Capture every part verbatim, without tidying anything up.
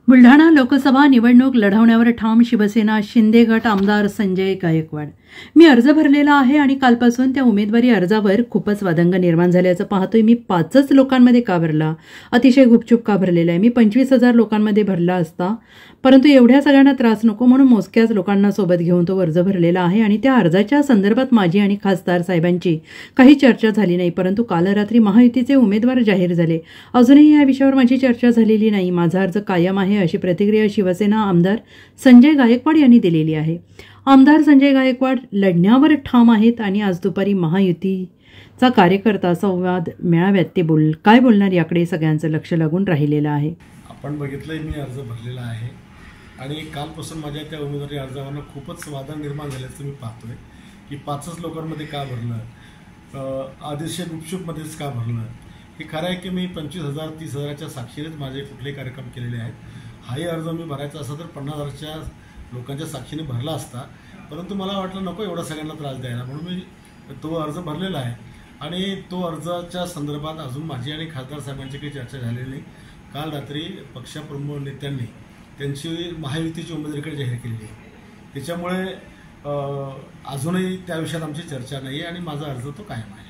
बुलढाणा लोकसभा निवडणूक लढवण्यावर ठाम शिवसेना शिंदे गट आमदार संजय गायकवाड। मी अर्ज भरलेला आहे आणि कालपासून त्या उमेदवारी अर्जावर खूपच वादंग निर्माण झाल्याचं पाहतोय। मी पाचच लोकांमध्ये का भरला, अतिशय गुपचूप का भरलेला आहे। मी पंचवीस हजार लोकांमध्ये भरला असता, परंतु एवढ्या सगळ्यांना त्रास नको म्हणून मोजक्याच लोकांना सोबत घेऊन तो अर्ज भरलेला आहे आणि त्या अर्जाच्या संदर्भात माझी आणि खासदार साहेबांची काही चर्चा झाली नाही। परंतु काल रात्री महायुतीचे उमेदवार जाहीर झाले, अजूनही या विषयावर माझी चर्चा झालेली नाही। माझा अर्ज कायम आहे अशी प्रतिक्रिया शिवसेना आमदार संजय गायकवाड यांनी दिलेली आहे। आमदार संजय गायकवाड लढण्यावर ठाम आहेत आणि आज दुपारी महायुतीचा कार्यकर्ता संवाद मेळाव्यात ते बोल काय बोलणार याकडे सगळ्यांचं लक्ष लागून राहिलेलं आहे। आपण बघितलंय मी अर्ज भरलेला आहे आणि कालपासून माझ्या त्या उमेदवारी अर्जावरनं खूपच वादन निर्माण झाल्याचं मी पाहतोय की पाचच लोकांमध्ये का भरलं, अतिशय गुपचूपमध्येच का भरलं। हे खरं आहे की मी पंचवीस हजार तीस हजाराच्या साक्षीनेच माझे कुठलेही कार्यक्रम केलेले आहेत। हाही अर्ज मी भरायचा असता तर पन्नास हजारच्या लोकांच्या साक्षीने भरला असता, परंतु मला वाटलं नको एवढा सगळ्यांना त्रास द्यायला, म्हणून मी तो अर्ज भरलेला आहे। आणि तो अर्जाच्या संदर्भात अजून माझी आणि खासदार साहेबांची काही चर्चा झालेली नाही। काल रात्री पक्षप्रमुख नेत्यांनी त्यांची महायुतीची उमेदवारीकडे जाहीर केलेली आहे, त्याच्यामुळे अजूनही त्या विषयात आमची चर्चा नाही आहे आणि माझा अर्ज तो कायम आहे।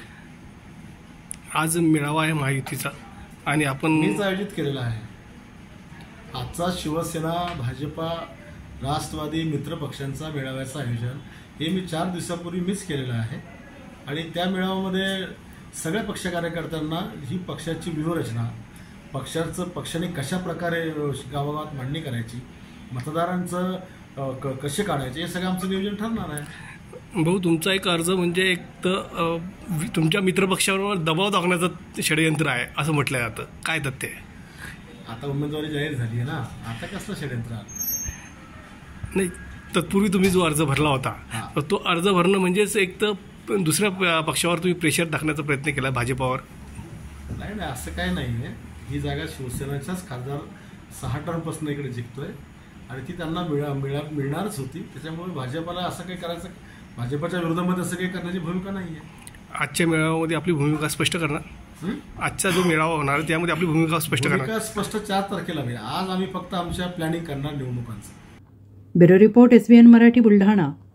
आज मेळावा आहे महायुतीचा आणि आपण मीच आयोजित केलेला आहे। आजचा शिवसेना भाजपा राष्ट्रवादी मित्र पक्षांचा मेळाव्याचं आयोजन हे मी चार दिवसापूर्वी मीच केलेलं आहे आणि त्या मेळाव्यामध्ये सगळ्या पक्ष कार्यकर्त्यांना ही पक्षाची व्यूहरचना, पक्षाचं पक्षाने कशा प्रकारे गावागावात मांडणी करायची, मतदारांचं क कसे काढायचे, हे सगळं आमचं नियोजन ठरणार आहे। भाऊ, तुमचा एक अर्ज म्हणजे एक तर तुमच्या मित्रपक्षावर दबाव टाकण्याचं षडयंत्र आहे असं म्हटलं जातं, काय तथ्य आहे? आता उमेदवारी जाहीर झाली आहे ना, आता कसलं षडयंत्र नाही? तत्पूर्वी तुम्ही जो अर्ज भरला होता तो अर्ज भरणं म्हणजेच एक तर दुसऱ्या पक्षावर तुम्ही प्रेशर टाकण्याचा प्रयत्न केला भाजपावर? नाही नाही, असं काय नाही आहे। ही जागा शिवसेनेच्याच खासदार सहा टर्मपासून इकडे जिंकतोय आणि ती त्यांना मिळा मिळा मिळणारच होती, त्याच्यामुळे भाजपाला असं काही करायचं, भाजपाच्या विरोधामध्ये असं काही करण्याची भूमिका नाही आहे। आजच्या मेळाव्यामध्ये आपली भूमिका स्पष्ट करणार? आजचा जो मेळावा होणार त्यामध्ये आपली भूमिका स्पष्ट करणार? स्पष्ट चार तारखेला होईल। आज आम्ही फक्त आमच्या प्लॅनिंग करणार निवडणुकांचं। Bureau report, S B N Marathi, Buldhana.